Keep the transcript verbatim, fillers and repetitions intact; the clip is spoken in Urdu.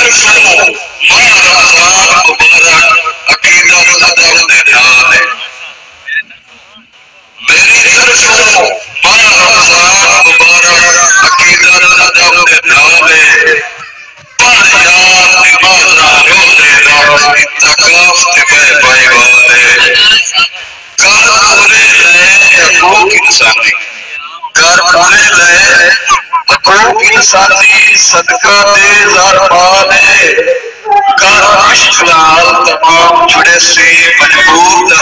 طرفوں ماہ رمضان مبارک عقیدت ادب دے نال ہے، میری طرفوں ماہ رمضان مبارک عقیدت ادب دے نال ہے، پر یار نمازاں روزے رات اعتکاف تے بے بھائی والے کر پورے لے حقوق انسانی، کر پورے لے حقوق انسانی صدقہ دے زاربان ہے، کر مشکلات تمام جڑے سی مجبور